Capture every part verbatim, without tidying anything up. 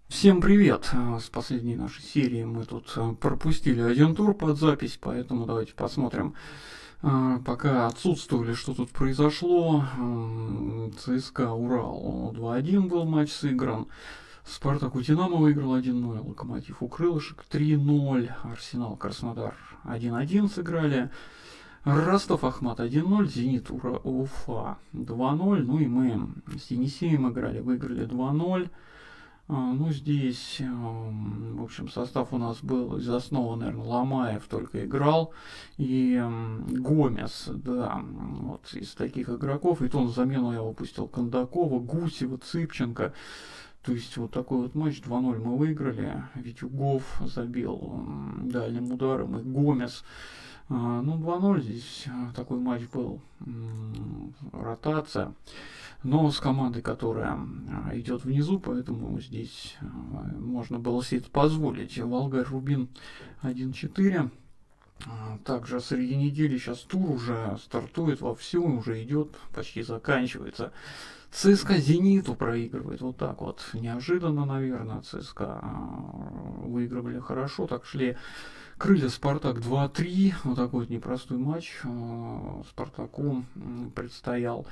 Всем привет! Э, С последней нашей серии мы тут э, пропустили один тур под запись, поэтому давайте посмотрим. Э, Пока отсутствовали, что тут произошло. М, ЦСКА Урал два один был матч сыгран. Спартак у Динамо выиграл один ноль. Локомотив у Крылышек три ноль. Арсенал Краснодар один один сыграли. Ростов Ахмат один ноль. Зенит Ура- Уфа два ноль. Ну и мы с Енисеем играли, выиграли два ноль. А, ну, здесь, эм, в общем, состав у нас был из основы, наверное, Ломаев только играл, и эм, Гомес, да, вот из таких игроков, и то на замену я выпустил Кондакова, Гусева, Цыпченко, то есть вот такой вот матч два ноль мы выиграли, Витюгов забил м, дальним ударом, и Гомес. А, ну, два ноль здесь а, такой матч был, м, ротация, но с командой, которая а, идет внизу, поэтому здесь а, можно было себе это позволить. Волгарь Рубин один четыре. А, Также среди недели сейчас тур уже стартует вовсю, уже идет, почти заканчивается. ЦСКА Зениту проигрывает вот так вот. Неожиданно, наверное, ЦСКА а, выигрывали хорошо, так шли. Крылья Спартак два три. Вот такой вот непростой матч а, Спартаку м, предстоял.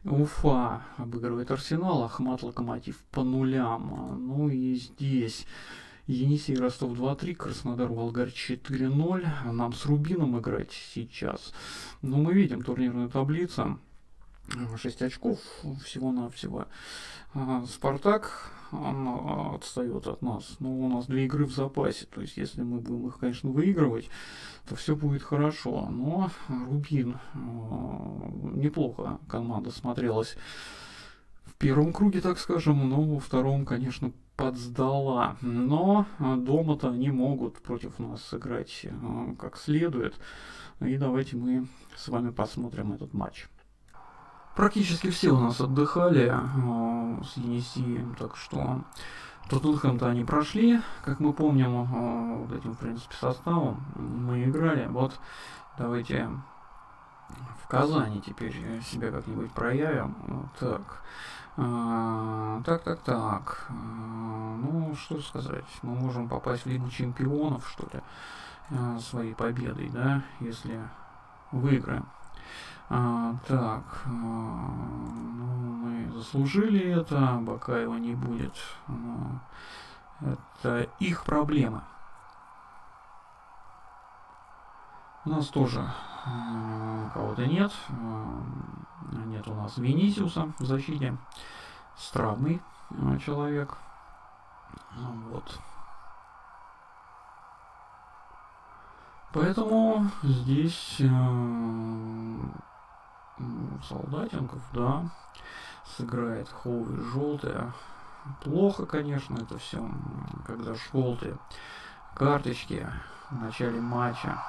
Уфа обыгрывает Арсенал, Ахмат Локомотив по нулям. А, Ну и здесь Енисей Ростов два три, Краснодар Волгарь четыре ноль. Нам с Рубином играть сейчас. Но мы видим турнирную таблицу. шесть очков всего-навсего. А, Спартак он а, отстает от нас, но у нас две игры в запасе, то есть если мы будем их, конечно, выигрывать, то все будет хорошо. Но Рубин а, неплохо команда смотрелась в первом круге, так скажем, но во втором, конечно, подсдала. Но а, дома-то они могут против нас сыграть а, как следует. И давайте мы с вами посмотрим этот матч. Практически все у нас отдыхали э, с Енисеем, так что Тоттенхэм-то они прошли, как мы помним, э, вот этим, в принципе, составом мы играли. Вот давайте в Казани теперь себя как-нибудь проявим. Вот так. А, так, так, так. А, ну, что сказать. Мы можем попасть в Лигу Чемпионов, что ли, а, своей победой, да, если выиграем. А, так, а, ну, мы заслужили это, Бакаева не будет. Но это их проблемы. У нас тоже а, кого-то нет. А, нет у нас Винисиуса в защите. С травмой а, человек. А, вот. Поэтому здесь а, Солдатенков, да, сыграет Хоуи желтая. Плохо, конечно, это все, когда желтые карточки в начале матча.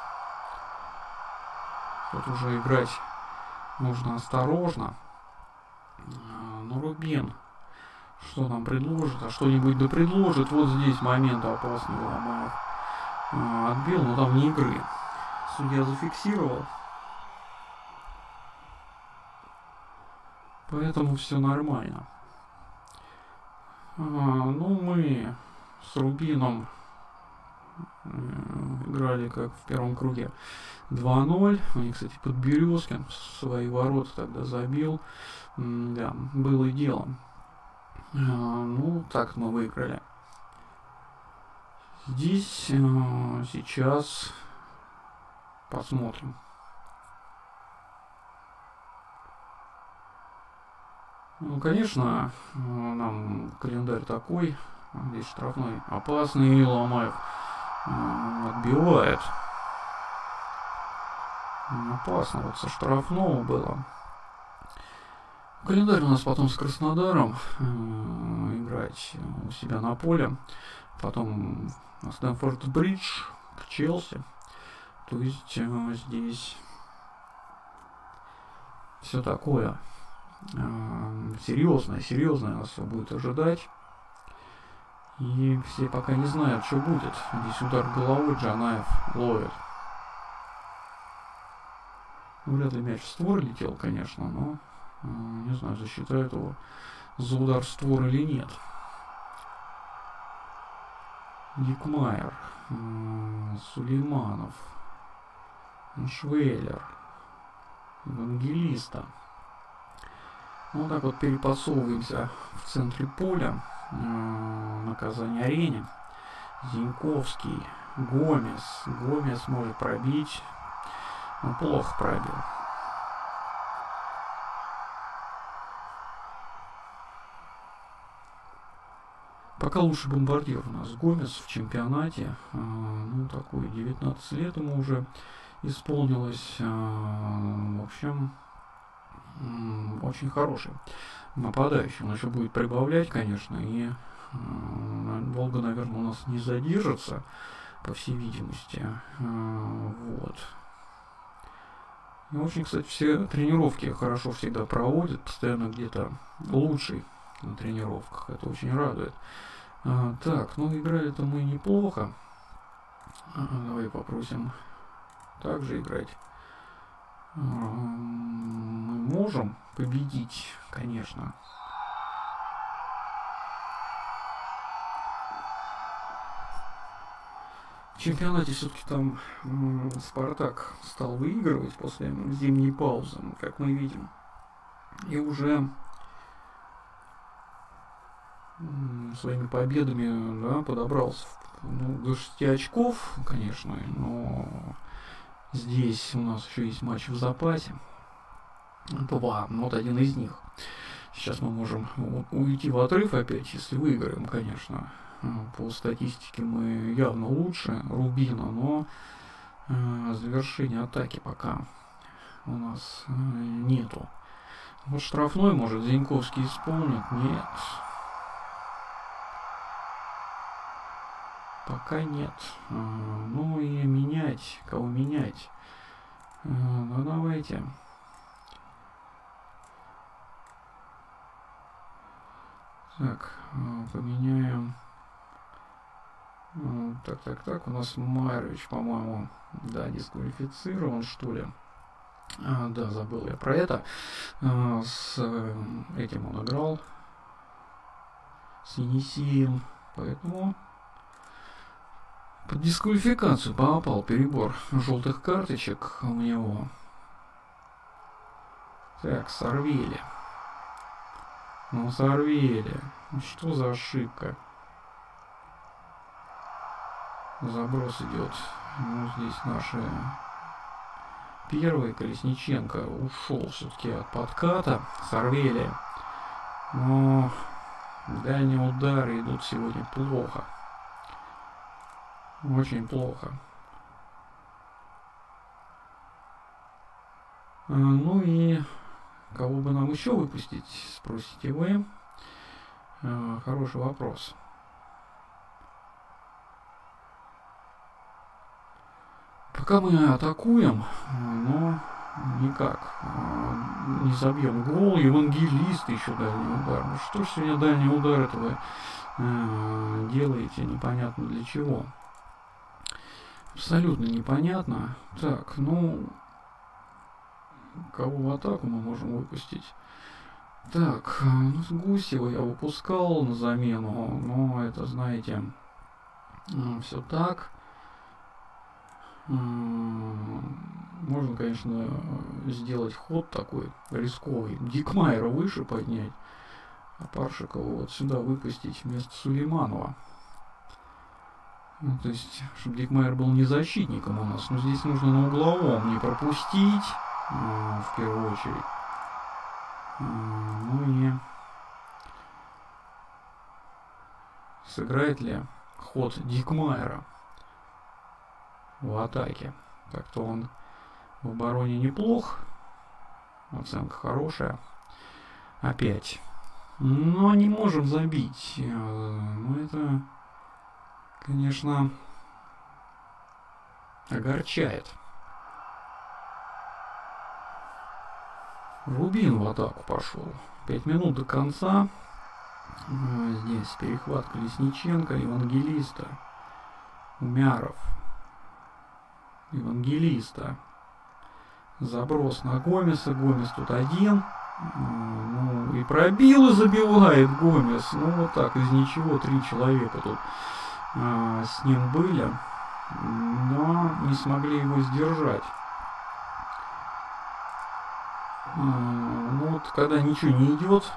Тут уже играть нужно осторожно. Но Рубин что нам предложит? А что-нибудь да предложит. Вот здесь момент опасный. Ломаев отбил, но там не игры. Судья зафиксировал. Поэтому все нормально. А, ну, мы с Рубином э, играли как в первом круге два ноль. Они, кстати, Подберезкин свои ворота тогда забил. М, да, было дело. А, ну, так мы выиграли. Здесь э, сейчас посмотрим. Ну, конечно, э, нам календарь такой. Здесь штрафной опасный. Ломаев э, отбивает. Опасно вот со штрафного было. Календарь у нас потом с Краснодаром э, играть у себя на поле. Потом на Стэнфорд-Бридж к Челси. То есть э, здесь все такое э, серьезное, серьезное нас все будет ожидать. И все пока не знают, что будет. Здесь удар головой Джанаев ловит. Вряд ли мяч в створ летел, конечно, но э, не знаю, засчитают его за удар в створ или нет. Дикмайер, Сулейманов, Швейлер, Евангелиста. Вот так вот перепасовываемся в центре поля, на Казань-арене. Зиньковский, Гомес. Гомес может пробить. Он плохо пробил. Пока лучший бомбардир у нас Гомес в чемпионате. Ну, такой, девятнадцать лет ему уже исполнилось. В общем, очень хороший нападающий. Он еще будет прибавлять, конечно, и Волга, наверное, у нас не задержится, по всей видимости. Вот. И очень, кстати, все тренировки хорошо всегда проводят, постоянно где-то лучший на тренировках. Это очень радует. А, так, ну играли-то мы неплохо. А, давай попросим также играть. А, мы можем победить, конечно. В чемпионате все-таки там м, Спартак стал выигрывать после зимней паузы, как мы видим. И уже м, своими победами, да, подобрался ну, до шести очков, конечно, но здесь у нас еще есть матч в запасе. Два, вот один из них. Сейчас мы можем уйти в отрыв опять, если выиграем, конечно. По статистике мы явно лучше Рубина, но э, завершения атаки пока у нас э, нету. Вот штрафной, может, Зиньковский исполнит? Нет. Пока нет. Э, ну и менять. Кого менять? Э, ну давайте. Так, э, поменяем. Так, так, так, у нас Майрович, по-моему, да, дисквалифицирован, что ли. А, да, забыл я про это. А, с этим он играл. С Енисеем. Поэтому под дисквалификацию попал, перебор желтых карточек у него. Так, Сорвели. Ну, Сорвели. Что за ошибка? Заброс идет. Ну, здесь наши первый Колесниченко ушел все-таки от подката. Сорвели. Но дальние удары идут сегодня плохо. Очень плохо. А, ну и кого бы нам еще выпустить, спросите вы. А, хороший вопрос. Пока мы атакуем, но никак не забьем гол. Евангелист еще дальний удар. Ну что ж сегодня дальний удар этого э, делаете, непонятно для чего. Абсолютно непонятно. Так, ну, кого в атаку мы можем выпустить? Так, ну, с Гусева я выпускал на замену, но это, знаете, все так. Можно, конечно, сделать ход такой рисковый. Дикмайера выше поднять, а Паршикова вот сюда выпустить вместо Сулейманова. Ну, то есть, чтобы Дикмайер был не защитником у нас. Но здесь нужно на угловом не пропустить, в первую очередь. Ну и сыграет ли ход Дикмайера в атаке? Так-то он в обороне неплох. Оценка хорошая. Опять. Но не можем забить. Ну это, конечно, огорчает. Рубин в атаку пошел. Пять минут до конца. Здесь перехват Колесниченко, Евангелиста, Умяров. Евангелиста. Заброс на Гомеса. Гомес тут один. Ну, и пробил, и забивает Гомес. Ну, вот так, из ничего, три человека тут э, с ним были, но не смогли его сдержать. Э, ну вот, когда ничего не идет,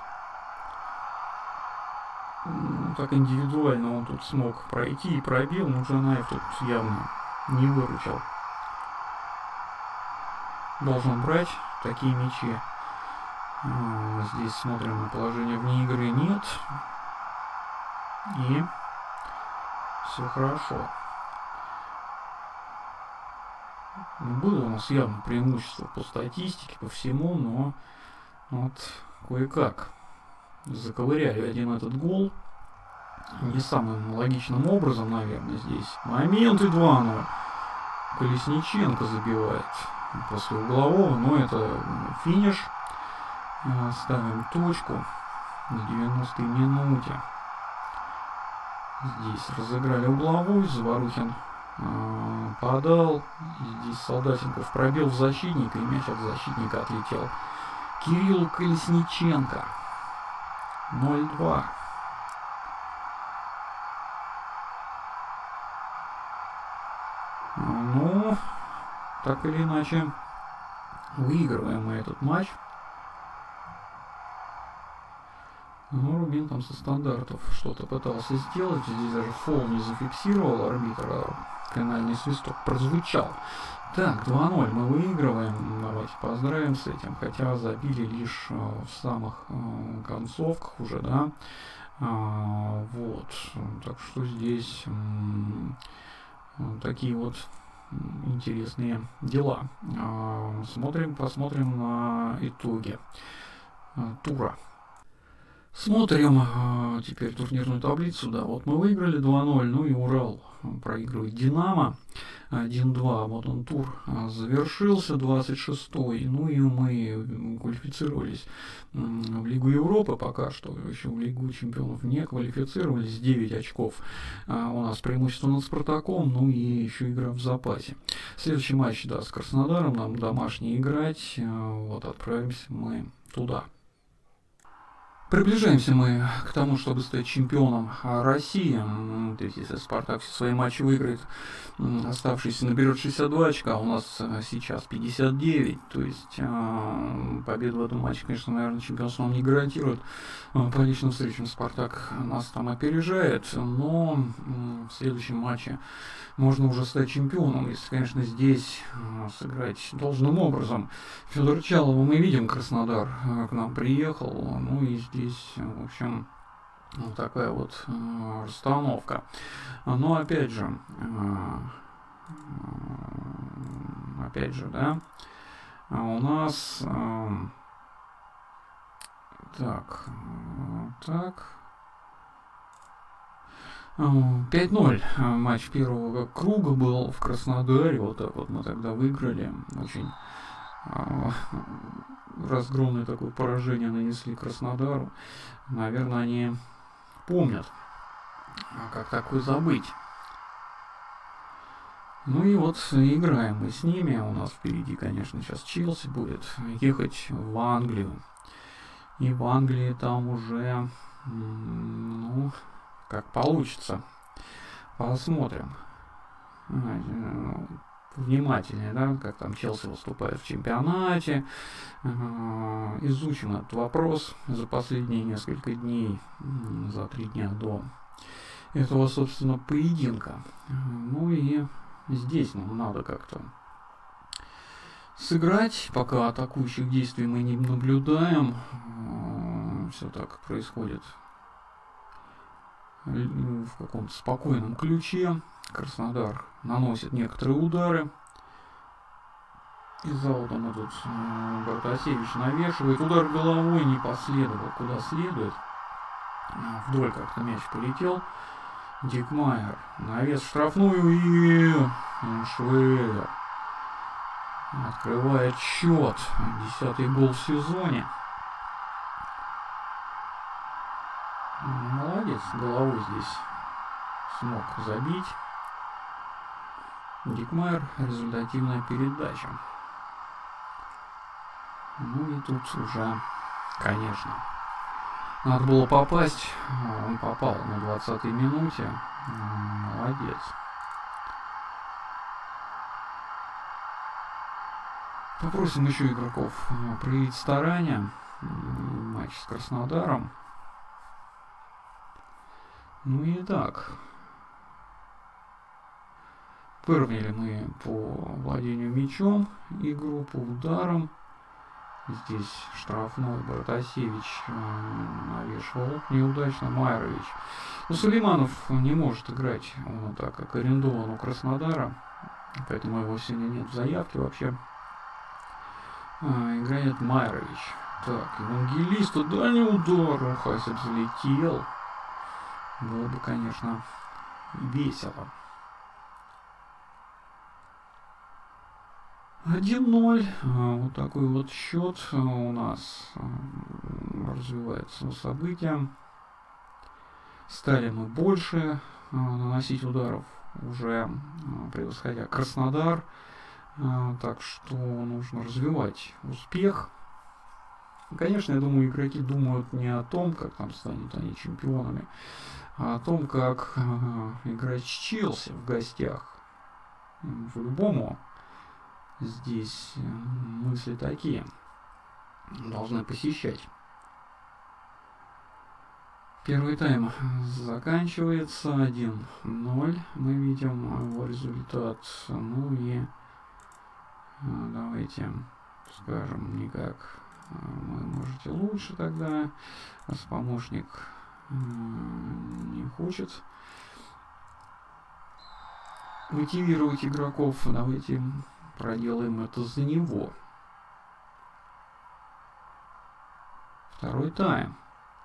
так индивидуально он тут смог пройти и пробил, но Джанаев тут явно не выручил. Должен брать такие мячи. А, здесь смотрим на положение вне игры, нет. И все хорошо. Было у нас явно преимущество по статистике, по всему, но вот кое-как заковыряли один этот гол. Не самым логичным образом, наверное, здесь. Моменты два ноль. Колесниченко забивает после углового, но это финиш. Ставим точку на девяностой минуте. Здесь разыграли угловой, Заворухин э, подал. Здесь Солдатенков пробил в защитника, и мяч от защитника отлетел. Кирилл Колесниченко. ноль два. Ну, так или иначе, выигрываем мы этот матч. Ну, Рубин там со стандартов что-то пытался сделать. Здесь даже фол не зафиксировал арбитр, а финальный свисток прозвучал. Так, два ноль мы выигрываем. Давайте поздравим с этим. Хотя забили лишь э, в самых э, концовках уже, да. А, вот. Так что здесь э, такие вот интересные дела. А, смотрим, посмотрим на итоги э, тура. Смотрим э, теперь турнирную таблицу. Да, вот мы выиграли два ноль, ну и Урал проигрывает Динамо один два. Вот он тур э, завершился, двадцать шестой. Ну и мы квалифицировались э, в Лигу Европы пока что. Еще в Лигу чемпионов не квалифицировались. девять очков. Э, у нас преимущество над Спартаком, ну и еще игра в запасе. Следующий матч, да, с Краснодаром. Нам домашний играть. Э, вот отправимся мы туда. Приближаемся мы к тому, чтобы стать чемпионом России. То есть, если Спартак все свои матчи выиграет, оставшийся наберет шестьдесят два очка, у нас сейчас пятьдесят девять. То есть, победа в этом матче, конечно, наверное, чемпионство нам не гарантирует. По личным встречам Спартак нас там опережает, но в следующем матче можно уже стать чемпионом, если, конечно, здесь сыграть должным образом. Федор Чалова мы видим, Краснодар к нам приехал, ну и здесь, в общем, вот такая вот э, расстановка. Но опять же, э, опять же, да, у нас э, так, так. пять ноль матч первого круга был в Краснодаре. Вот так вот мы тогда выиграли. Очень э, разгромное такое поражение нанесли Краснодару. Наверное, они помнят, как такое забыть. Ну и вот играем мы с ними. У нас впереди, конечно, сейчас Челси будет ехать в Англию. И в Англии там уже, ну, как получится. Посмотрим. Внимательнее, да, как там Челси выступает в чемпионате. Изучим этот вопрос за последние несколько дней, за три дня до этого, собственно, поединка. Ну и здесь нам надо как-то сыграть, пока атакующих действий мы не наблюдаем. Все так происходит в каком-то спокойном ключе. Краснодар наносит некоторые удары. Из-за вот он тут Бартасевич навешивает. Удар головой не последовал куда следует. Вдоль как-то мяч полетел. Дикмайер. Навес в штрафную и Швейгер открывает счет. Десятый гол в сезоне. Молодец, головой здесь смог забить. Дикмайер, результативная передача. Ну и тут уже, конечно, Надо было попасть. Он попал на двадцатой минуте. Молодец. Попросим еще игроков проявить старания. Матч с Краснодаром. Ну и так. Выровняли мы по владению мячом игру, по ударам. Здесь штрафной Братасевич навешивал неудачно. Майрович. Но Сулейманов не может играть, он так как арендован у Краснодара. Поэтому его сегодня нет в заявке вообще. А, играет Майрович. Так, Евангелиста, дальний удар. Ох, если бы залетел. Было бы, конечно, весело. один ноль. Вот такой вот счет у нас развивается события. Стали мы больше наносить ударов, уже превосходя Краснодар. Так что нужно развивать успех. Конечно, я думаю, игроки думают не о том, как там станут они чемпионами, а о том, как играть с Челси в гостях. По-любому здесь мысли такие должны посещать. Первый тайм заканчивается один ноль. Мы видим его результат. Ну и давайте скажем никак. Вы можете лучше тогда, раз помощник не хочет мотивировать игроков. Давайте проделаем это за него. Второй тайм.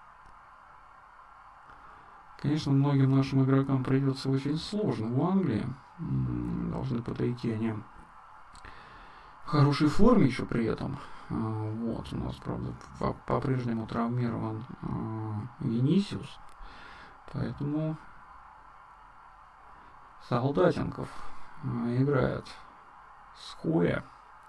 Конечно, многим нашим игрокам придется очень сложно в Англии. Должны подойти они в хорошей форме еще при этом. Вот, у нас, правда, по-прежнему травмирован Винисиус. Поэтому Солдатенков играет с Хоя.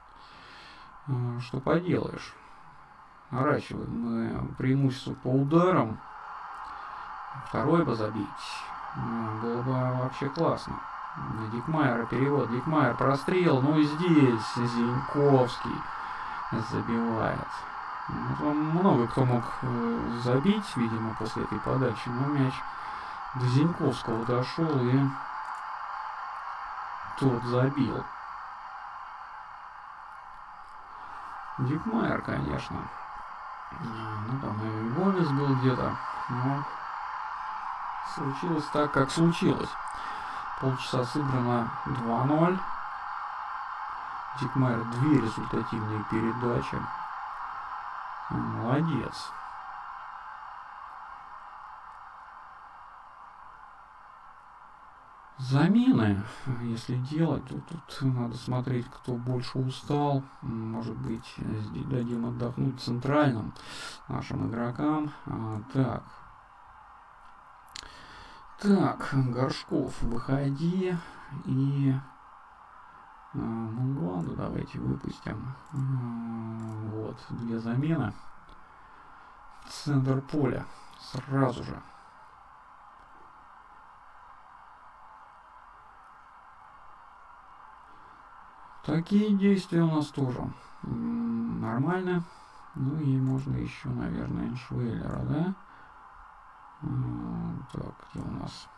Что поделаешь. Наращиваем мы преимущество по ударам. Второй бы забить. Было бы вообще классно. Дикмайера перевод. Дикмайер прострел. Ну и здесь Зиньковский забивает. Ну, много кто мог забить, видимо, после этой подачи. Но мяч до Зиньковского дошел и тот забил. Дикмайер, конечно. Ну там и Гомес был где-то. Но случилось так, как случилось. Полчаса сыграно два ноль. Дикмайер две результативные передачи. Молодец. Замены, если делать, то тут надо смотреть, кто больше устал. Может быть, дадим отдохнуть центральным нашим игрокам. А, так. Так, Горшков, выходи. И Мунгуанду давайте выпустим. Вот, две замены. Центр поля. Сразу же. Такие действия у нас тоже нормально. Ну и можно еще, наверное, Швейлера, да? Так, где у нас?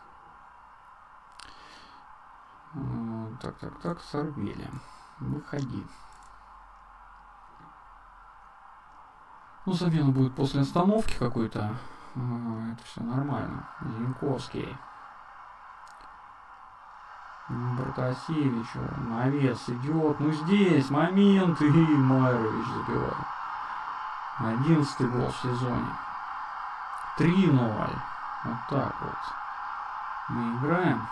Так, так, так, Сарвели. Выходи. Ну, замена будет после остановки какой-то. Это все нормально. Зиньковский. Братасевичу. Навес идет. Ну, здесь момент. И Майрович забивает. Одиннадцатый гол в сезоне. три ноль. Вот так вот. Мы играем.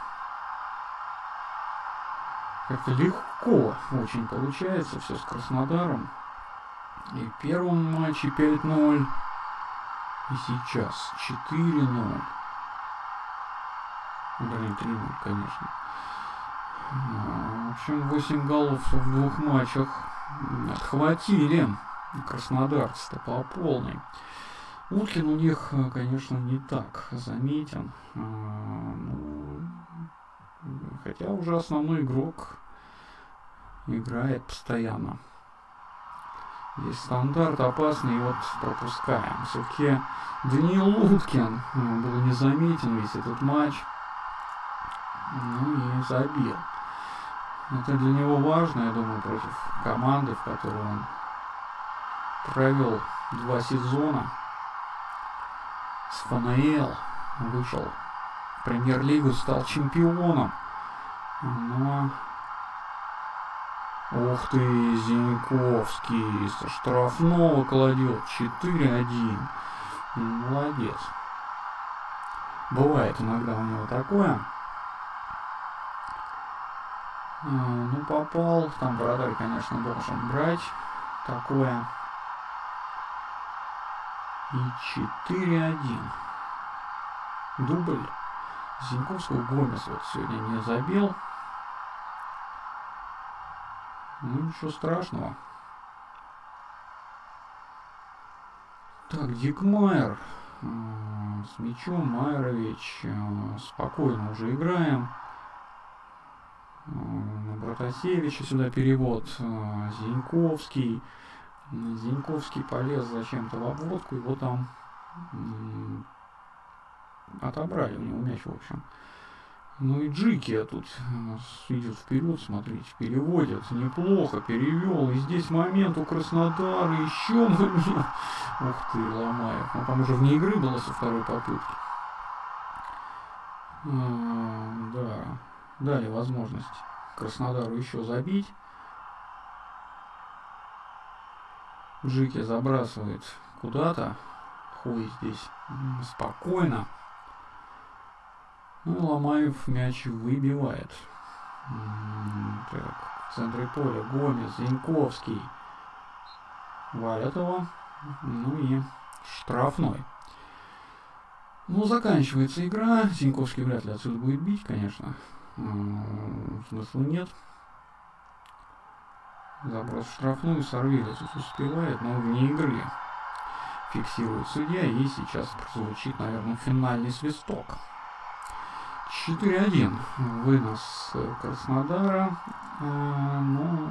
Как-то легко очень получается все с Краснодаром. И в первом матче пять ноль. И сейчас четыре ноль. Блин, три ноль, конечно. В общем, восемь голов в двух матчах отхватили краснодарцы-то по полной. Уткин у них, конечно, не так заметен. Ну, хотя уже основной игрок играет постоянно. Здесь стандарт опасный, и вот пропускаем. Все-таки Даниил Уткин был незаметен весь этот матч. Ну и забил. Это для него важно, я думаю, против команды, в которой он провел два сезона. С ФНЛ вышел в премьер-лигу, стал чемпионом. Но... Ух ты, Зиньковский со штрафного кладет четыре один. Молодец. Бывает иногда у него такое. Ну, попал. Там вратарь, конечно, должен брать такое. И четыре один. Дубль. Зиньковского Гомес вот сегодня не забил. Ну, ничего страшного. Так, Дикмайер. С мячом Майерович. Спокойно уже играем. Братасевича сюда перевод. Зиньковский. Зиньковский полез зачем-то в обводку. Его там отобрали у него мяч, в общем. Ну и Джики тут идет вперед, смотрите, переводит, неплохо, перевел. И здесь момент у Краснодара, еще момент. Ух ты, Ломаев. Ну там уже вне игры было со второй попытки. А, да, дали возможность Краснодару еще забить. Джики забрасывает куда-то. Хуй здесь спокойно. Ну, Ломаев мяч выбивает. Так, в центре поля Гомес, Зиньковский. Валят его. Ну и штрафной. Ну, заканчивается игра. Зиньковский вряд ли отсюда будет бить, конечно. Смысла нет. Заброс в штрафную. Сорвилец успевает, но вне игры. Фиксирует судья. И сейчас прозвучит, наверное, финальный свисток. четыре один. Вынос Краснодара. А, ну,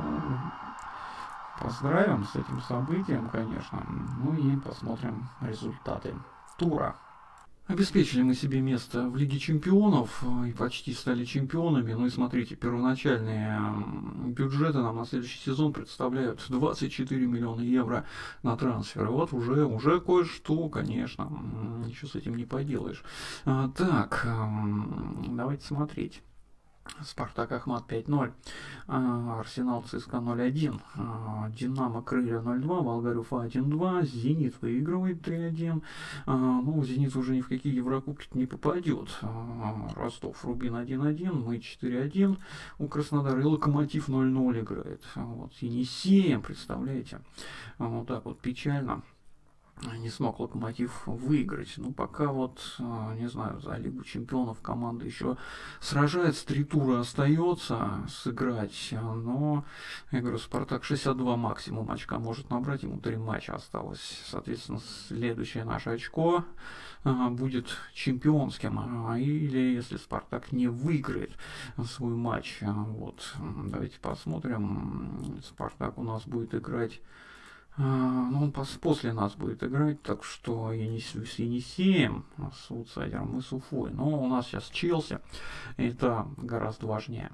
поздравим с этим событием, конечно. Ну и посмотрим результаты тура. Обеспечили мы себе место в Лиге Чемпионов и почти стали чемпионами. Ну и смотрите, первоначальные бюджеты нам на следующий сезон представляют двадцать четыре миллиона евро на трансферы. Вот уже, уже кое-что, конечно, ничего с этим не поделаешь. А, так, давайте смотреть. Спартак Ахмат пять ноль, Арсенал ЦСКА ноль один, Динамо Крылья ноль два, Волгарь Уфа один два, Зенит выигрывает три один. Ну, Зенит уже ни в какие Еврокубки не попадет. Ростов Рубин один один, мы четыре один, у Краснодара и Локомотив ноль ноль играет. Вот, Енисеем, представляете, вот так вот печально. Не смог Локомотив выиграть. Ну, пока вот, не знаю, за Лигу Чемпионов команда еще сражается, три тура остается сыграть, но, я говорю, Спартак шестьдесят два максимум очка может набрать, ему три матча осталось. Соответственно, следующее наше очко будет чемпионским. Или если Спартак не выиграет свой матч, вот, давайте посмотрим. Спартак у нас будет играть. Ну, он после нас будет играть, так что Енисей, с Енисеем, с аутсайдером и с Уфой. Но у нас сейчас Челси, и это гораздо важнее.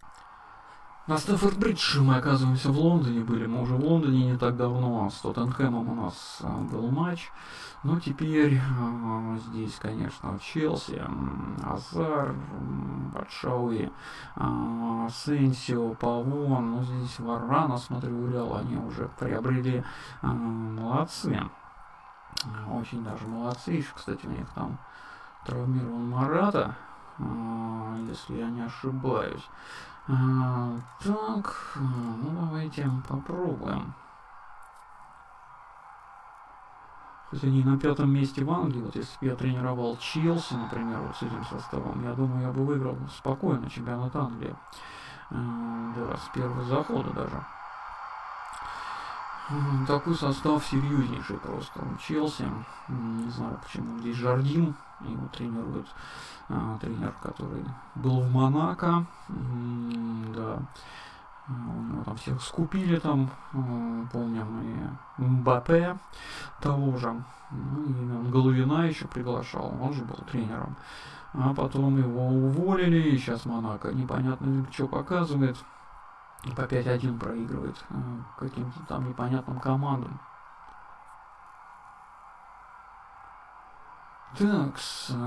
На Стаффорд-Бридж мы оказываемся в Лондоне, были мы уже в Лондоне не так давно, с Тоттенхэмом у нас был матч. Но теперь э, здесь, конечно, Челси, Азар, Батшауи, э, Сенсио, Павон, ну здесь Варана, смотрю, Реал, они уже приобрели, э, молодцы, очень даже молодцы. Еще, кстати, у них там травмирован Марата, э, если я не ошибаюсь. Э, так, ну давайте попробуем. Хоть они на пятом месте в Англии, вот если бы я тренировал Челси, например, вот с этим составом, я думаю, я бы выиграл спокойно чемпионат Англии. Э, да, с первого захода даже. Такой состав серьезнейший просто у Челси. Не знаю, почему здесь Жардин. Его тренирует а, тренер, который был в Монако. Да. У него там всех скупили там, помним, и Мбаппе того же. Ну, и Головина еще приглашал, он же был тренером. А потом его уволили, и сейчас Монако непонятно что показывает. По пять один проигрывает каким-то там непонятным командам. Так,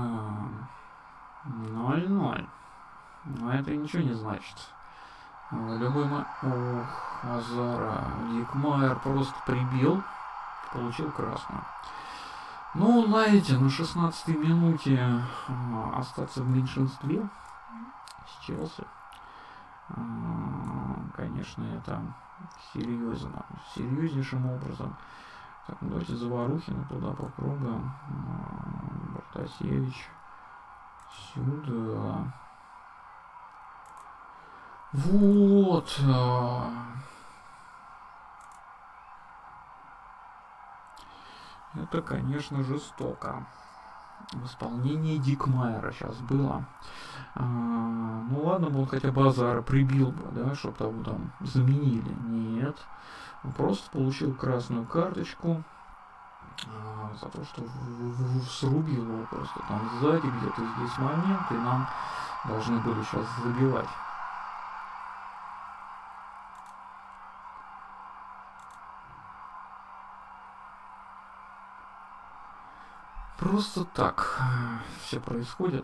ноль ноль. Но это ничего не значит. Любой ма... Ох, Азара. Дикмайер просто прибил. Получил красную. Ну, знаете, на шестнадцатой минуте а, остаться в меньшинстве с Челси. А, конечно, это серьезно. Серьезнейшим образом. Так, ну, давайте Заварухина туда попробуем. А, Бартасевич. Сюда. Вот. Это, конечно, жестоко. В исполнении Дикмайера сейчас было. А, ну ладно, бы он хотя бы Азара прибил бы, да, чтобы того там заменили. Нет. Он просто получил красную карточку а, за то, что в, в, в, срубил его просто там сзади, где-то здесь момент, и нам должны были сейчас забивать. Просто так все происходит.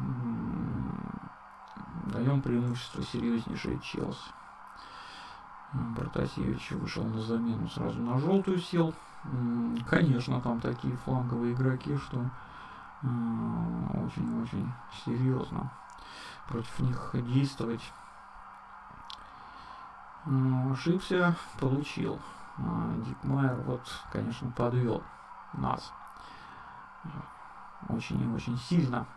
Даем преимущество серьезнейшее Челси. Бартасевич вышел на замену, сразу на желтую сел. Конечно, там такие фланговые игроки, что очень-очень серьезно против них действовать. Ошибся, получил. Дикмайер вот, конечно, подвел нас. Очень и очень сильно.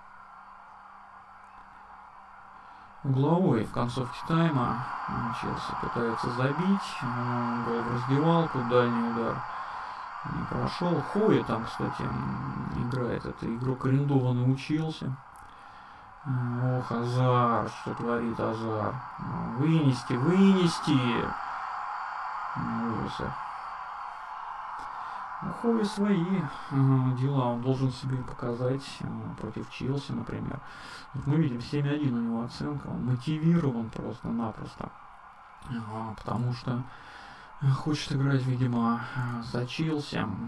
Угловой в концовке тайма. Челси пытается забить. Гол в раздевалку, дальний удар не прошел. Хоя там, кстати, играет. Это игрок арендованный у Челси. Ох, Азар, что творит Азар. Вынести, вынести. Ужасы. У Хоя свои э, дела, он должен себе показать э, против Челси, например. Вот мы видим семь один у него оценка, он мотивирован просто-напросто, э, потому что хочет играть, видимо, за Челси э,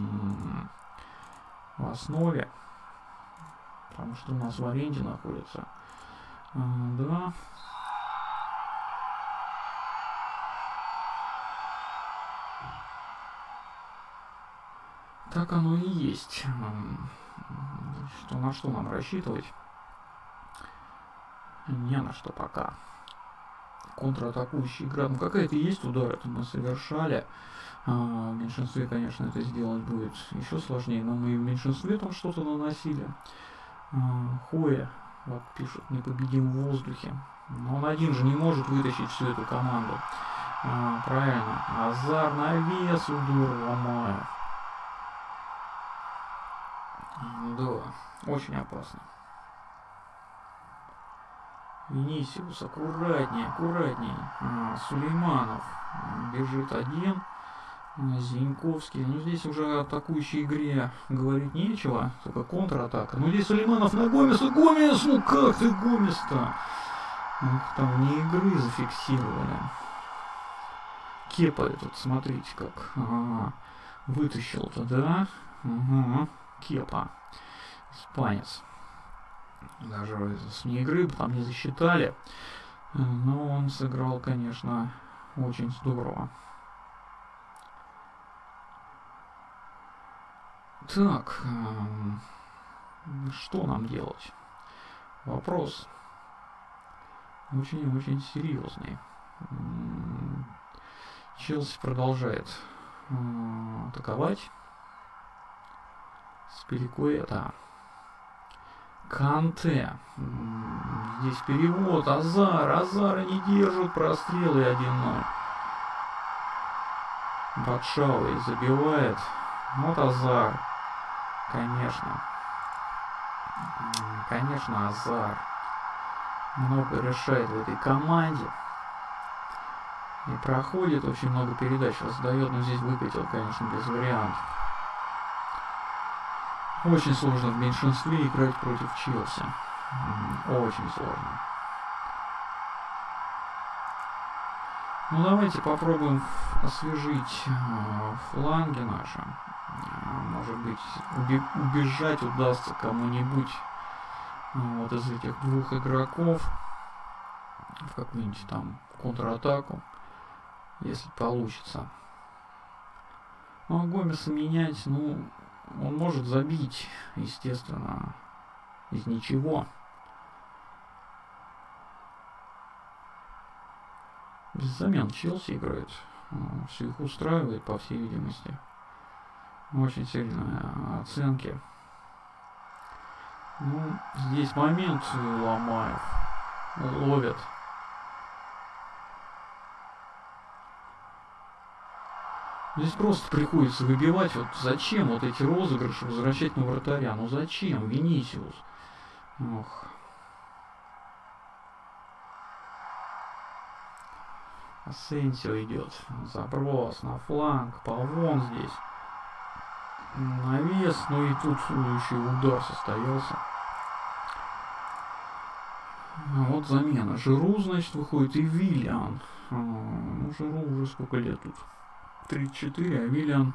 в основе, потому что у нас в аренде находится. Э, да. Так оно и есть. Что, на что нам рассчитывать? Не на что пока. Контратакующая игра. Ну какая-то есть удар, это мы совершали. А, в меньшинстве, конечно, это сделать будет еще сложнее, но мы и в меньшинстве там что-то наносили. А, Хоя, вот пишут, непобедим в воздухе. Но он один же не может вытащить всю эту команду. А, правильно. Азар на вес, удар ломаю. Да, очень опасно. Винисиус, аккуратнее, аккуратнее. А, Сулейманов бежит один. Зиньковский. Ну здесь уже о атакующей игре говорить нечего. Только контратака. Ну здесь Сулейманов на Гомеса. Гомес! Ну как ты Гомес-то? Там вне игры зафиксировали. Кепа этот, смотрите как. Ага. Вытащил-то, да? Ага. Кепа. Испанец. Даже с вне игры там не засчитали. Но он сыграл, конечно, очень здорово. Так, что нам делать? Вопрос очень-очень серьезный. Челси продолжает атаковать. Спиликуэта. Канте. Здесь перевод. Азар. Азара не держат. Прострелы один ноль. Батшауи забивает. Вот Азар. Конечно. Конечно, Азар. Много решает в этой команде. И проходит очень много передач. Раздает, но здесь выкатил, конечно, без вариантов. Очень сложно в меньшинстве играть против Челси. Очень сложно. Ну давайте попробуем освежить э, фланги наши. Э, может быть, убежать удастся кому-нибудь э, вот из этих двух игроков в какую-нибудь там контратаку, если получится. Ну а Гомеса менять, ну, он может забить, естественно, из ничего. Без замен Челси играет. Все их устраивает, по всей видимости. Очень сильные оценки. Ну, здесь момент Ломаев ловит. Здесь просто приходится выбивать. Вот зачем вот эти розыгрыши возвращать на вратаря? Ну зачем? Винисиус. Ох. Асенсио идет. Заброс на фланг. Павон здесь. Навес. Ну и тут еще удар состоялся. Вот замена. Жиру, значит, выходит и Виллиан. Ну, Жиру уже сколько лет тут? тридцать четыре, а Виллиан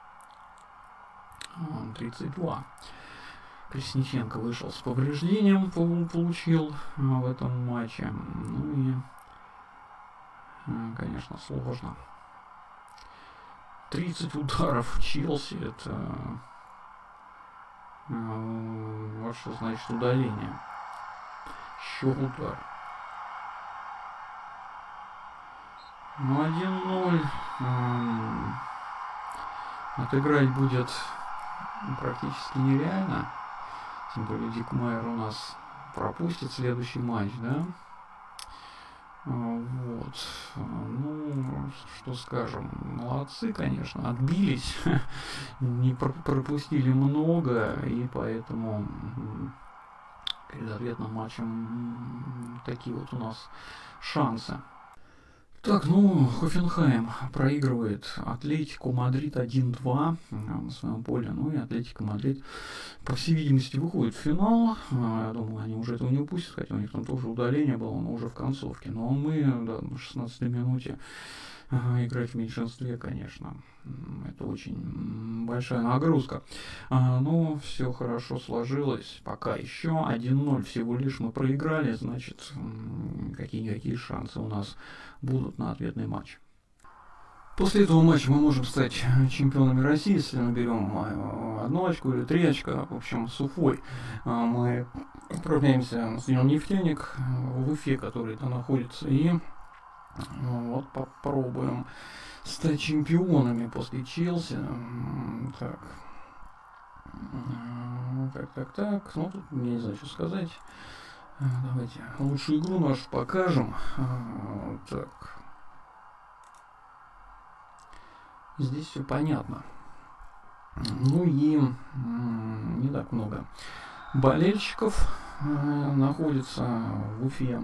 тридцать два. Пресниченко вышел с повреждением, получил в этом матче. Ну и, конечно, сложно. тридцать ударов Челси, это вот что значит удаление. Еще удар. Ну, один ноль. Отыграть будет практически нереально. Тем более Дикмайер у нас пропустит следующий матч, да? Вот. Ну, что скажем. Молодцы, конечно. Отбились. Не пропустили много. И поэтому перед ответным матчем такие вот у нас шансы. Так, ну, Хофенхайм проигрывает Атлетику Мадрид один-два на своем поле. Ну и Атлетико Мадрид, по всей видимости, выходит в финал. Я думаю, они уже этого не упустят, хотя у них там тоже удаление было, но уже в концовке. Но мы, да, на шестнадцатой минуте играть в меньшинстве, конечно, это очень большая нагрузка. Но все хорошо сложилось. Пока еще один ноль всего лишь мы проиграли, значит, какие-никакие шансы у нас будут на ответный матч. После этого матча мы можем стать чемпионами России, если наберем одну очко или три очка. В общем, с Уфой мы отправляемся на стадион «Нефтяник» в Уфе, который там находится, и вот попробуем стать чемпионами после Челси. Так. Так, так, так. Ну, тут я не знаю, что сказать. Давайте лучшую игру нашу покажем. Так. Здесь все понятно. Ну и не так много болельщиков находится в Уфе.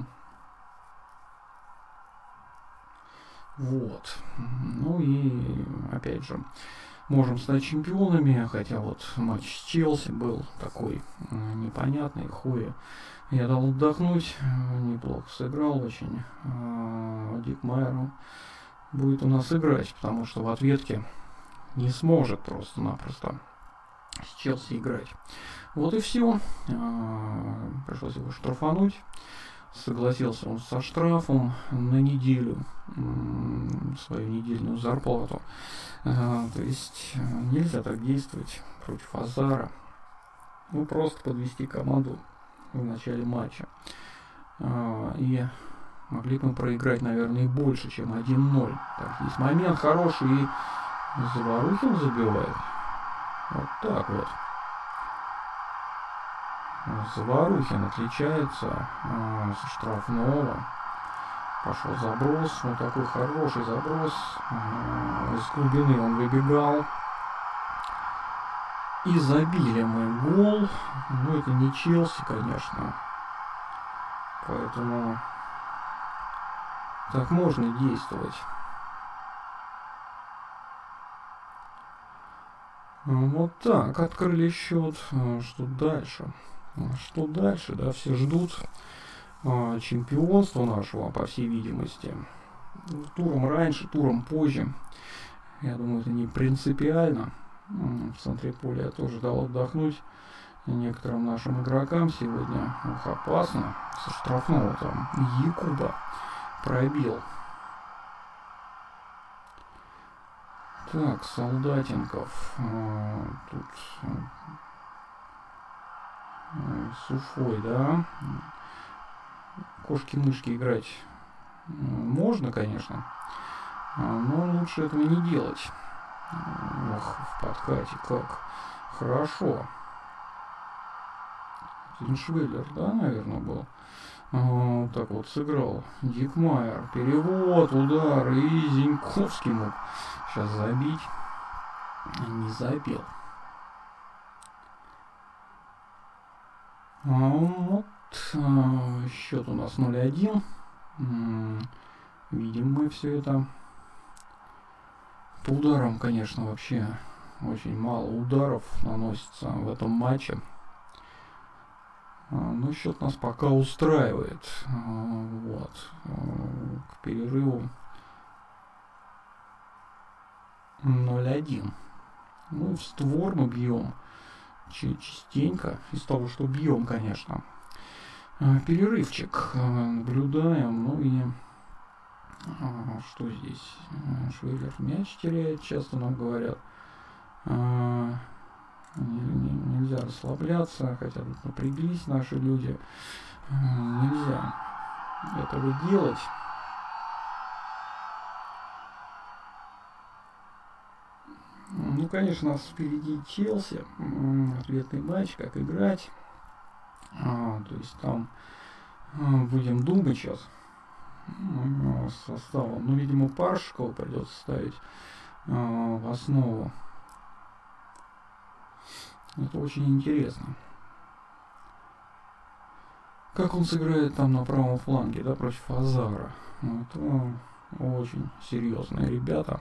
Вот. Ну и опять же можем стать чемпионами, хотя вот матч с Челси был такой непонятный. Хуя я дал отдохнуть, неплохо сыграл очень. Дикмайеру будет у нас играть, потому что в ответке не сможет просто-напросто с Челси играть. Вот и все. Пришлось его штрафануть. Согласился он со штрафом на неделю, свою недельную зарплату. То есть нельзя так действовать против Азара. Ну, просто подвести команду в начале матча. И могли бы мы проиграть, наверное, и больше, чем один ноль. Так, есть момент хороший, и Заворухин забивает. Вот так вот. Заворухин отличается э, со штрафного. Пошел заброс. Вот такой хороший заброс. Из глубины он выбегал. И забили мы гол. Но это не Челси, конечно. Поэтому так можно действовать. Вот так, открыли счет. Что дальше? Что дальше? Да, все ждут чемпионства нашего, по всей видимости. Туром раньше, туром позже. Я думаю, это не принципиально. В центре поля я тоже дал отдохнуть некоторым нашим игрокам сегодня. Ух, опасно. Со штрафного там Якуба пробил. Так, Солдатенков. А, тут а, Суфой, да. Кошки-мышки играть можно, конечно. Но лучше этого не делать. Ох, в подкате как хорошо. Зиншвейлер, да, наверное, был. Вот так вот сыграл Дикмайер. Перевод, удар. И Зиньковский мог сейчас забить. Не забил. А вот а, счет у нас ноль один. Видим мы все это. По ударам, конечно, вообще очень мало ударов наносится в этом матче. Но счет нас пока устраивает. Вот. К перерыву ноль один. Ну, в створ мы бьем частенько. Из того, что бьем, конечно. Перерывчик наблюдаем. Ну и что здесь? Швейлер мяч теряет, часто нам говорят. Нельзя расслабляться, хотя тут напряглись наши люди. Нельзя этого делать. Ну, конечно, у нас впереди Челси. Ответный матч, как играть. А, то есть там а, будем думать сейчас с составом. Ну, видимо, Паршикова придется ставить а, в основу. Это очень интересно. Как он сыграет там на правом фланге, да, против Азара. Это очень серьезные ребята.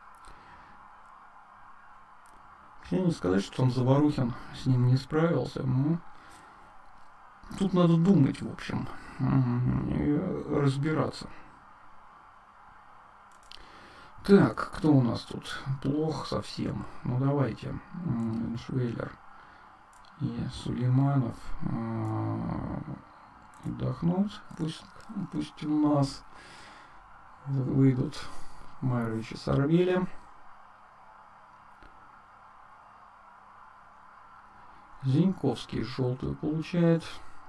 Я не сказать, что там Заварухин с ним не справился, но тут надо думать, в общем, и разбираться. Так, кто у нас тут? Плохо совсем. Ну давайте. Швейлер и Сулейманов отдохнуть. Пусть, пусть у нас выйдут Майрович и Сарвели. Зиньковский желтую получает.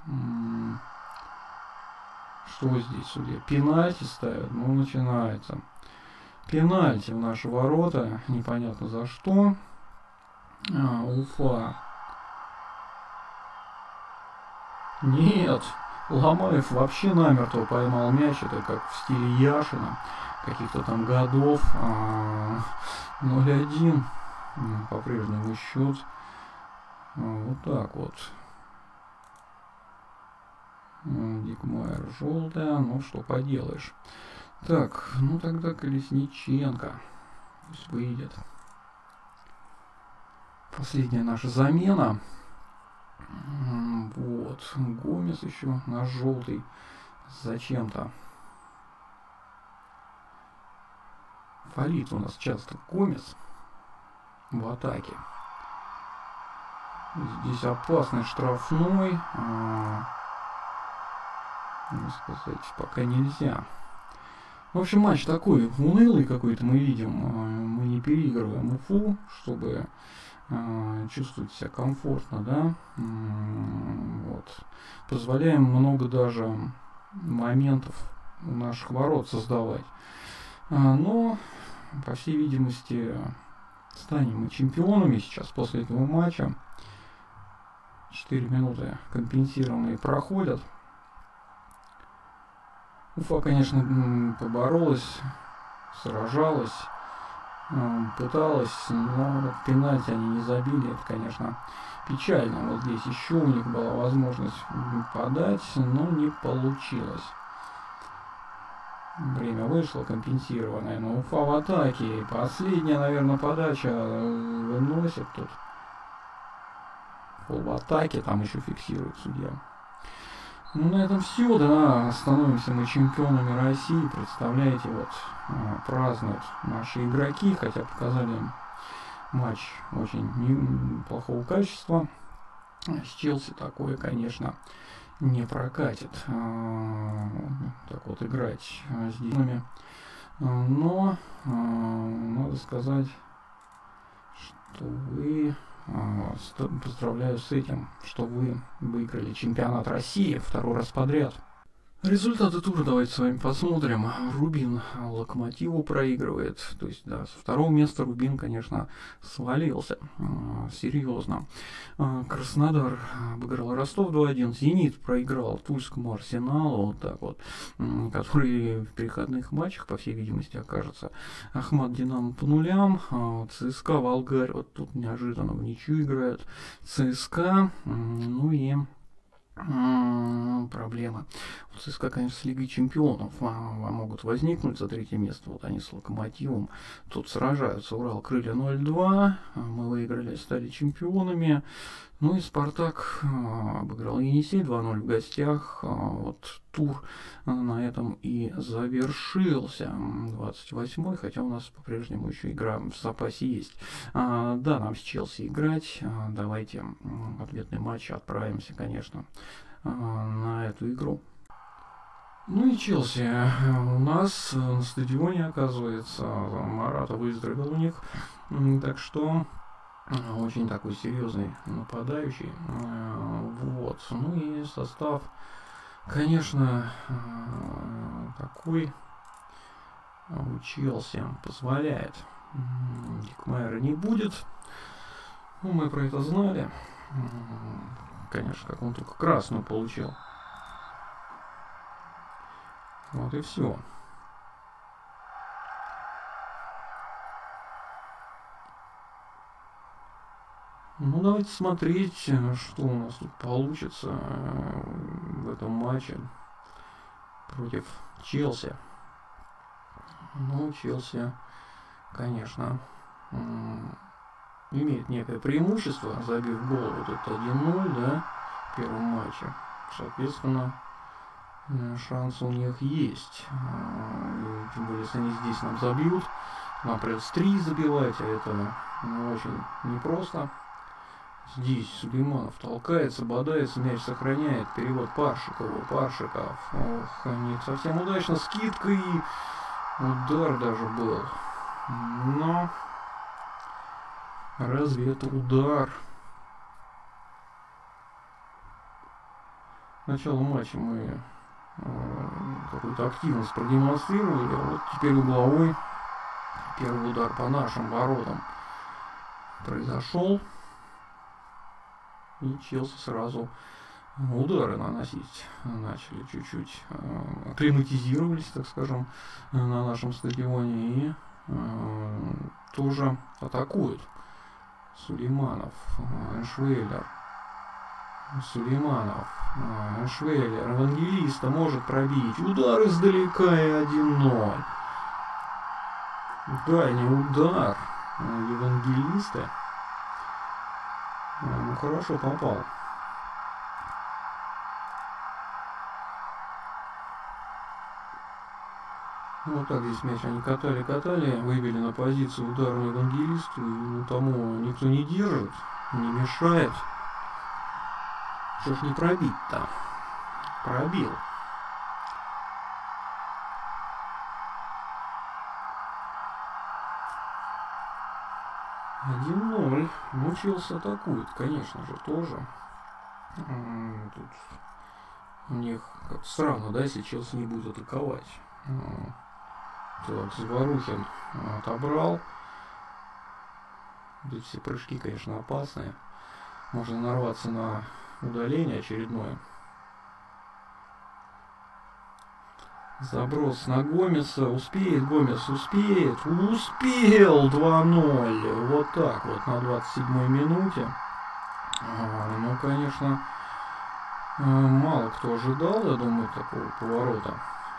Что здесь, судья? Пенальти ставят. Ну, начинается. Пенальти в наши ворота. Непонятно за что. А, Уфа. Нет. Ломаев вообще намертво поймал мяч. Это как в стиле Яшина. Каких-то там годов. ноль один. По-прежнему счет. Вот так вот. Дикмайер желтая. Ну, что поделаешь. Так, ну тогда Колесниченко. Пусть выйдет. Последняя наша замена. Вот. Гомес еще наш желтый. Зачем-то. Фалит у нас часто Гомес в атаке. Здесь опасный штрафной. А, сказать, пока нельзя. В общем, матч такой унылый какой-то мы видим. Мы не переигрываем Уфу, чтобы а, чувствовать себя комфортно, да. Вот. Позволяем много даже моментов у наших ворот создавать. А, но, по всей видимости, станем мы чемпионами сейчас после этого матча. четыре минуты компенсированные проходят. Уфа, конечно, поборолась, сражалась, пыталась, но пенальти они не забили. Это, конечно, печально. Вот здесь еще у них была возможность подать, но не получилось. Время вышло компенсированное, но Уфа в атаке. Последняя, наверное, подача выносит тут. Фол в атаке, там еще фиксирует судья. Ну, на этом все, да, становимся мы чемпионами России, представляете, вот, празднуют наши игроки, хотя показали матч очень неплохого качества. С Челси такое, конечно, не прокатит, так вот играть с динами, но надо сказать, что вы... Поздравляю с этим, что вы выиграли чемпионат России второй раз подряд. Результаты тура давайте с вами посмотрим. Рубин Локомотиву проигрывает. То есть, да, со второго места Рубин, конечно, свалился. Серьезно. Краснодар обыграл Ростов два один. Зенит проиграл Тульскому Арсеналу. Вот так вот. Который в переходных матчах, по всей видимости, окажется. Ахмат Динамо по нулям. ЦСКА Волгарь. Вот тут неожиданно в ничью играют. ЦСКА. Ну и... проблемы. У ЦСКА, конечно, с Лигой Чемпионов а, могут возникнуть за третье место. Вот они с Локомотивом тут сражаются. Урал крылья ноль два. Мы выиграли, стали чемпионами. Ну и Спартак а, обыграл Енисей два ноль в гостях. А, вот тур а, на этом и завершился. двадцать восьмой, хотя у нас по-прежнему еще игра в запасе есть. А, да, нам с Челси играть. А, давайте в ответный матч отправимся, конечно, а, на эту игру. Ну и Челси у нас на стадионе, оказывается, Марата выздоровел у них. Так что... очень такой серьезный нападающий. Вот. Ну и состав, конечно, такой у Челси позволяет. Дикмайера не будет. Ну, мы про это знали. Конечно, как он только красную получил. Вот и все. Ну, давайте смотреть, что у нас тут получится в этом матче против Челси. Ну, Челси, конечно, имеет некое преимущество, забив гол вот это один ноль, да, в первом матче. Соответственно, шанс у них есть. И, тем более, если они здесь нам забьют, нам придется три забивать, а это ну, очень непросто. Здесь Сулейманов толкается, бодается, мяч сохраняет. Перевод Паршикову. Паршиков. Ох, не совсем удачно. Скидка и удар даже был. Но разве это удар? Начало матча мы э, какую-то активность продемонстрировали. А вот теперь угловой. Первый удар по нашим воротам произошел. И Челси сразу удары наносить начали чуть-чуть. Э, акклиматизировались, так скажем, на нашем стадионе. И э, тоже атакуют. Сулейманов, Эншвейлер. Сулейманов, Эншвейлер. Евангелиста может пробить. Удар издалека и один ноль. Дальний удар Евангелиста. Ну, хорошо попал. Вот так здесь мяч они катали-катали, вывели на позицию ударную Евангелисту, и ну, тому никто не держит, не мешает. Что ж не пробить-то? Пробил. один ноль. Мучился, атакует, конечно же, тоже. Тут у них как странно, да, если Челси не будет атаковать. Так, Заварухин отобрал. Здесь все прыжки, конечно, опасные. Можно нарваться на удаление очередное. Заброс на Гомеса. Успеет Гомес, успеет. Успел! два ноль. Вот так вот на двадцать седьмой минуте. А, ну, конечно, мало кто ожидал, я думаю, такого поворота.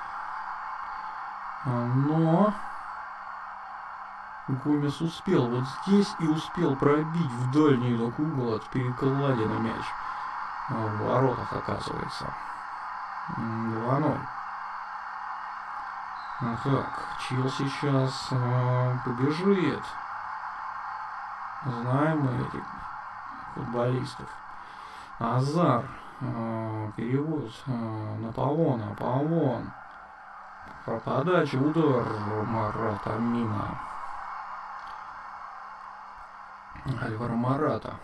Но Гомес успел вот здесь и успел пробить в дальний так угол от перекладины мяч. В воротах, оказывается. два ноль. Ну так, Челси сейчас э, побежит. Знаем мы этих футболистов. Азар. Э, перевод э, на Павона. Павон. Подача, удар Марата мимо. Альваро Марата.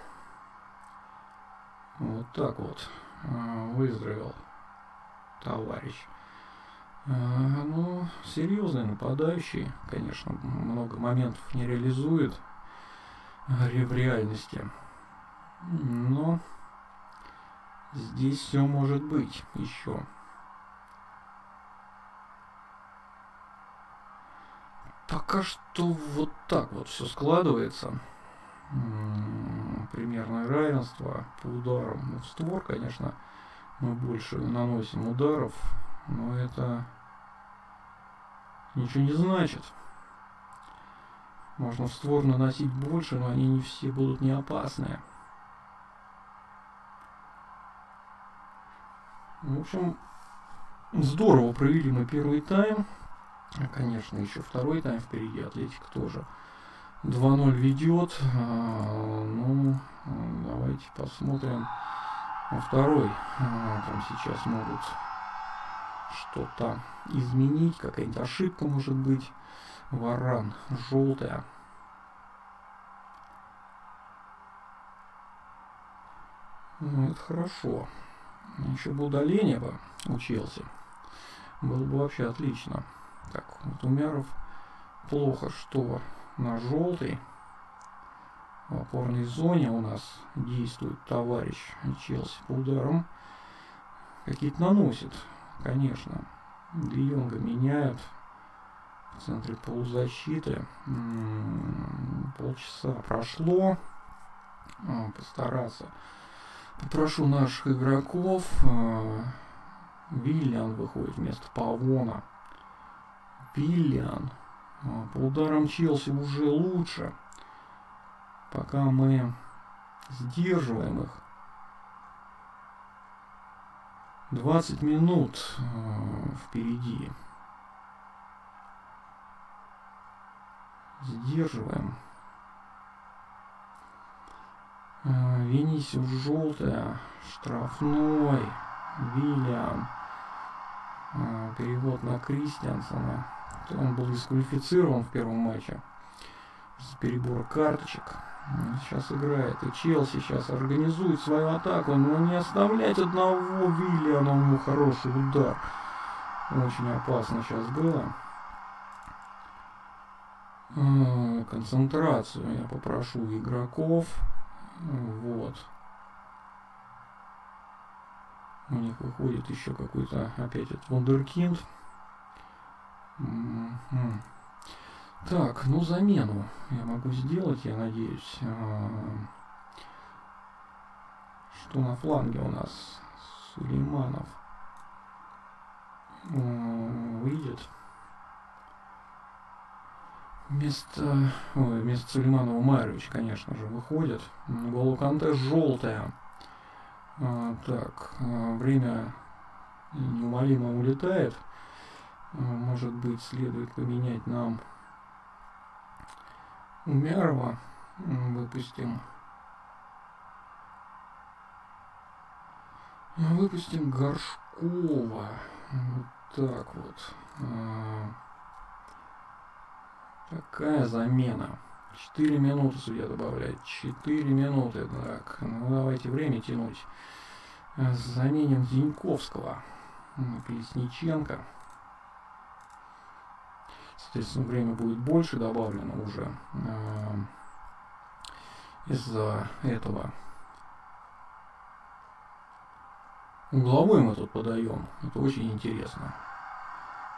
Вот так вот э, выздоровел товарищ. Э, ну, серьезный нападающий, конечно, много моментов не реализует в реальности. Но здесь все может быть еще. Пока что вот так вот все складывается. Примерное равенство по ударам в створ, конечно, мы больше наносим ударов, но это ничего не значит. Можно в створ наносить больше, но они не все будут не опасные. В общем, здорово провели мы первый тайм. Конечно, еще второй тайм впереди. Атлетик тоже два ноль ведет. А, ну, давайте посмотрим на второй. А, там сейчас могут что-то изменить. Какая-нибудь ошибка может быть. Варан желтая. Ну, это хорошо. Еще бы удаление бы у Челси. Было бы вообще отлично. Так, вот Умяров плохо, что на желтый. В опорной зоне у нас действует товарищ Челси по ударам. Какие-то наносит, конечно. Де Йонга меняют в центре полузащиты. М-м, полчаса прошло. А, постараться. Попрошу наших игроков. А, Виллиан выходит вместо Павона. Виллиан. А, по ударам Челси уже лучше. Пока мы сдерживаем их. двадцать минут э, впереди. Сдерживаем. Э, Венисиус желтая. Штрафной. Виллиан. Э, перевод на Кристиансона. Он был дисквалифицирован в первом матче. С перебора карточек. Сейчас играет. И Челси сейчас организует свою атаку. Но не оставлять одного Виллиана. У него хороший удар. Очень опасно сейчас было. Концентрацию я попрошу игроков. Вот. У них выходит еще какой-то опять этот вундеркинд. Так, ну замену я могу сделать, я надеюсь. Что на фланге у нас? Сулейманов выйдет. Вместо, ой, вместо Сулейманова Майрович, конечно же, выходит. Голо Канте желтая. А, так, время неумолимо улетает. Может быть, следует поменять нам Умярова. Выпустим. Выпустим Горшкова. Вот так вот. Такая замена. четыре минуты судья добавляет. четыре минуты. Так, ну давайте время тянуть. Заменим Зиньковского. Колесниченко. Соответственно, время будет больше добавлено уже э, из-за этого. Угловой мы тут подаем. Это очень интересно.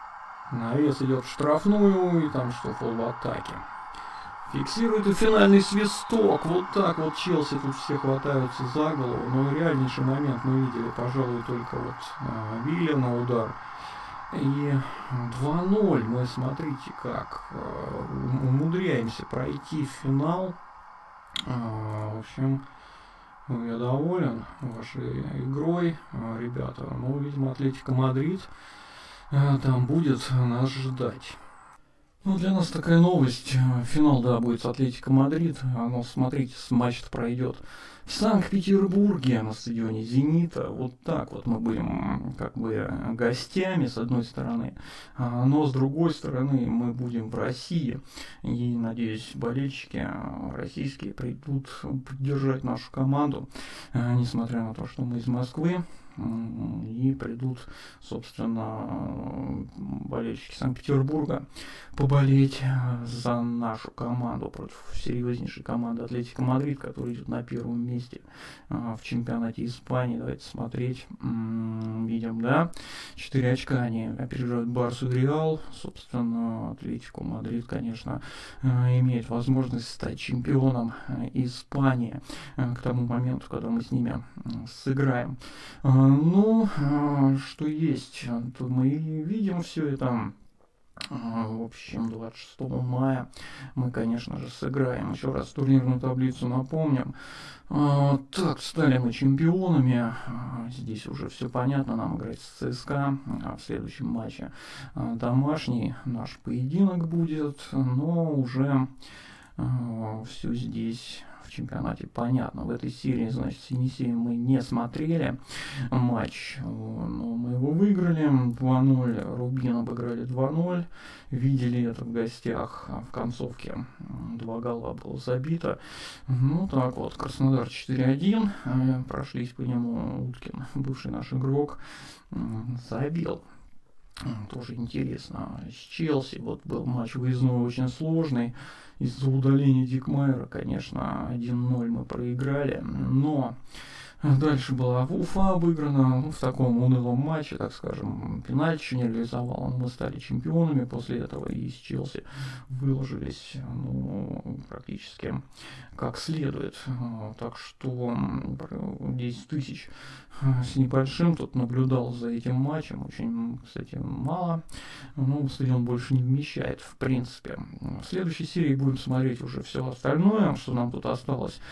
Навес идет в штрафную, и там что, фол в атаке. Фиксирует и финальный свисток. Вот так вот Челси тут все хватаются за голову. Но реальнейший момент мы видели, пожалуй, только вот э, Вилли на удар. И два ноль. Мы, смотрите, как э, умудряемся пройти финал. Э, в общем, я доволен вашей игрой, э, ребята. Ну, видимо, Атлетико Мадрид э, там будет нас ждать. Ну, для нас такая новость. Финал, да, будет с Атлетико Мадрид. Но, смотрите, матч пройдет в Санкт-Петербурге на стадионе Зенита. Вот так вот мы будем как бы гостями, с одной стороны. Но, с другой стороны, мы будем в России. И, надеюсь, болельщики российские придут поддержать нашу команду, несмотря на то, что мы из Москвы. И придут, собственно, болельщики Санкт-Петербурга поболеть за нашу команду против серьезнейшей команды Атлетико Мадрид, которая идет на первом месте в чемпионате Испании. Давайте смотреть. Видим, да, четыре очка они опережают Барсу и Реал. Собственно, Атлетико Мадрид, конечно, имеет возможность стать чемпионом Испании к тому моменту, когда мы с ними сыграем. Ну, что есть, то мы видим все это. В общем, двадцать шестого мая мы, конечно же, сыграем. Еще раз турнирную таблицу напомним. Так, стали мы чемпионами. Здесь уже все понятно. Нам играть с ЦСКА. В следующем матче домашний наш поединок будет. Но уже все здесь в чемпионате понятно. В этой серии, значит, с Енисеем мы не смотрели матч, но мы его выиграли два ноль. Рубин обыграли два ноль. Видели это в гостях. В концовке два гола было забито. Ну так вот, Краснодар четыре один. Прошлись по нему. Уткин, бывший наш игрок, забил. Тоже интересно. С Челси вот был матч выездной очень сложный. Из-за удаления Дикмайера, конечно, один ноль мы проиграли. Но дальше была Уфа выиграна, ну, в таком унылом матче, так скажем. Пенальти еще не реализовал. Мы стали чемпионами после этого и с Челси выложились, ну, практически как следует. Так что десять тысяч с небольшим тут наблюдал за этим матчем. Очень, кстати, мало. Ну, стадион больше не вмещает, в принципе. В следующей серии будем смотреть уже все остальное, что нам тут осталось.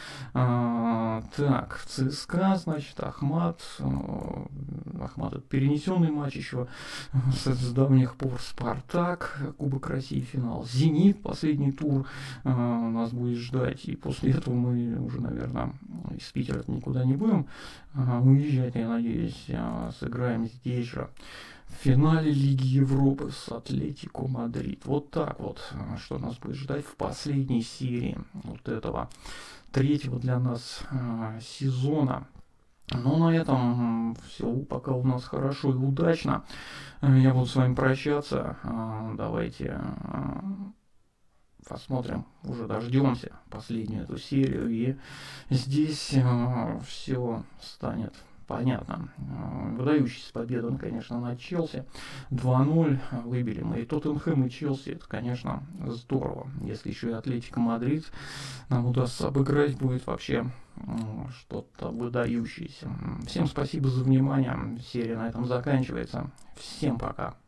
А, так, ЦСКА, значит, Ахмат. Ахмат — это перенесенный матч еще с, с давних пор. Спартак, Кубок России, финал. Зенит, последний тур а, нас будет ждать. И после этого мы уже, наверное, из Питера никуда не будем а, уезжать, я надеюсь. А, сыграем здесь же в финале Лиги Европы с Атлетико Мадрид. Вот так вот, что нас будет ждать в последней серии вот этого третьего для нас а, сезона. Ну, на этом все пока у нас хорошо и удачно. Я буду с вами прощаться. А, давайте а, посмотрим, уже дождемся последнюю эту серию, и здесь а, все станет понятно. Выдающаяся победа, конечно, над Челси. два ноль. Выбили мы и Тоттенхэм, и Челси. Это, конечно, здорово. Если еще и Атлетико Мадрид нам удастся обыграть, будет вообще что-то выдающееся. Всем спасибо за внимание. Серия на этом заканчивается. Всем пока.